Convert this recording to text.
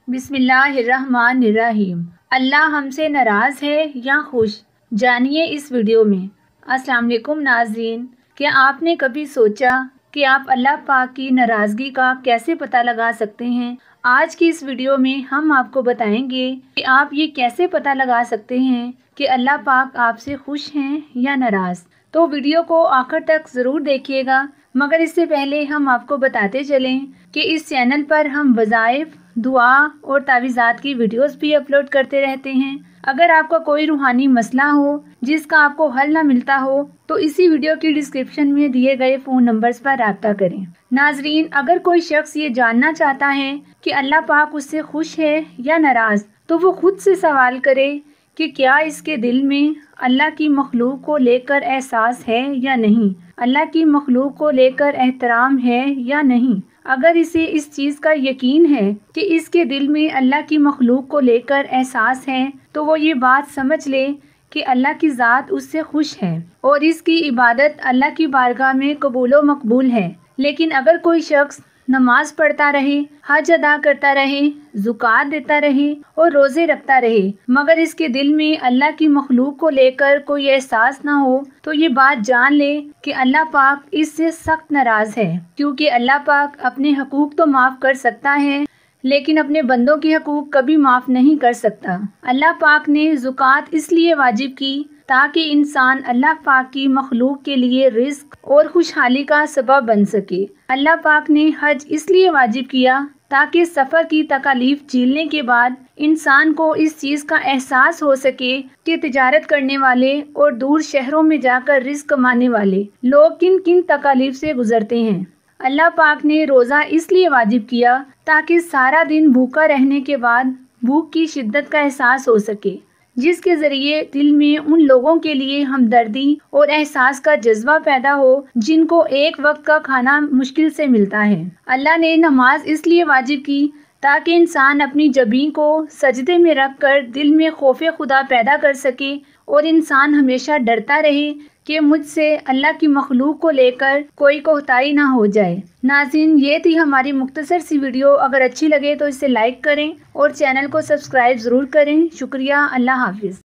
بسم اللہ الرحمن الرحیم۔ اللہ ہم سے ناراض ہے یا خوش؟ جانیے اس ویڈیو میں۔ السلام علیکم ناظرین، کیا آپ نے کبھی سوچا کہ آپ اللہ پاک کی ناراضگی کا کیسے پتہ لگا سکتے ہیں؟ آج کی اس ویڈیو میں ہم آپ کو بتائیں گے کہ آپ یہ کیسے پتہ لگا سکتے ہیں کہ اللہ پاک آپ سے خوش ہیں یا ناراض۔ تو ویڈیو کو آخر تک ضرور دیکھیے گا، مگر اس سے پہلے ہم آپ کو بتاتے چلیں کہ اس چینل پر ہم وظائف، دعا اور تعویذات کی ویڈیوز بھی اپلوڈ کرتے رہتے ہیں۔ اگر آپ کا کوئی روحانی مسئلہ ہو جس کا آپ کو حل نہ ملتا ہو تو اسی ویڈیو کی ڈسکرپشن میں دیے گئے فون نمبرز پر رابطہ کریں۔ ناظرین، اگر کوئی شخص یہ جاننا چاہتا ہے کہ اللہ پاک اس سے خوش ہے یا ناراض تو وہ خود سے سوال کرے کہ کیا اس کے دل میں اللہ کی مخلوق کو لے کر احساس ہے یا نہیں، اللہ کی مخلوق کو لے کر احترام ہے یا نہیں۔ اگر اسے اس چیز کا یقین ہے کہ اس کے دل میں اللہ کی مخلوق کو لے کر احساس ہے تو وہ یہ بات سمجھ لے کہ اللہ کی ذات اس سے خوش ہے اور اس کی عبادت اللہ کی بارگاہ میں قبول و مقبول ہے۔ لیکن اگر کوئی شخص نماز پڑھتا رہے، حج ادا کرتا رہے، زکوٰۃ دیتا رہے اور روزے رکھتا رہے مگر اس کے دل میں اللہ کی مخلوق کو لے کر کوئی احساس نہ ہو تو یہ بات جان لے کہ اللہ پاک اس سے سخت ناراض ہے، کیونکہ اللہ پاک اپنے حقوق تو معاف کر سکتا ہے لیکن اپنے بندوں کے حقوق کبھی معاف نہیں کر سکتا۔ اللہ پاک نے زکوٰۃ اس لیے واجب کی تاکہ انسان اللہ پاک کی مخلوق کے لیے رزق اور خوشحالی کا سبب بن سکے۔ اللہ پاک نے حج اس لیے واجب کیا تاکہ سفر کی تکالیف جھیلنے کے بعد انسان کو اس چیز کا احساس ہو سکے کہ تجارت کرنے والے اور دور شہروں میں جا کر رزق کمانے والے لوگ کن کن تکالیف سے گزرتے ہیں۔ اللہ پاک نے روزہ اس لیے واجب کیا تاکہ سارا دن بھوکا رہنے کے بعد بھوک کی شدت کا احساس ہو سکے، جس کے ذریعے دل میں ان لوگوں کے لیے ہمدردی اور احساس کا جذبہ پیدا ہو جن کو ایک وقت کا کھانا مشکل سے ملتا ہے۔ اللہ نے نماز اس لیے واجب کی تاکہ انسان اپنی جبین کو سجدے میں رکھ کر دل میں خوف خدا پیدا کر سکے اور انسان ہمیشہ ڈرتا رہے کہ مجھ سے اللہ کی مخلوق کو لے کر کوئی کوتاہی نہ ہو جائے۔ ناظرین، یہ تھی ہماری مختصر سی ویڈیو۔ اگر اچھی لگے تو اسے لائک کریں اور چینل کو سبسکرائب ضرور کریں۔ شکریہ۔ اللہ حافظ۔